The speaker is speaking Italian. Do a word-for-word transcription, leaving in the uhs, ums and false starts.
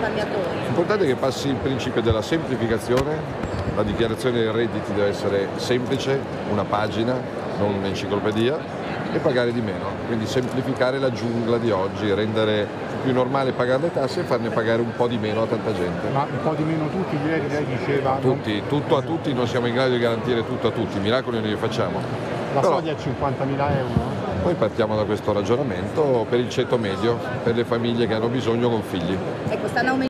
risparmiatori? L'importante è che passi il principio della semplificazione, la dichiarazione dei redditi deve essere semplice, una pagina, non un'enciclopedia, e pagare di meno, quindi semplificare la giungla di oggi, rendere più normale pagare le tasse e farne pagare un po' di meno a tanta gente. Ma un po' di meno tutti, ieri lei diceva... Tutti, tutto a tutti, non siamo in grado di garantire tutto a tutti, miracoli non li facciamo. La Però, soglia è cinquantamila euro? Poi partiamo da questo ragionamento per il ceto medio, per le famiglie che hanno bisogno con figli. Ecco, stanno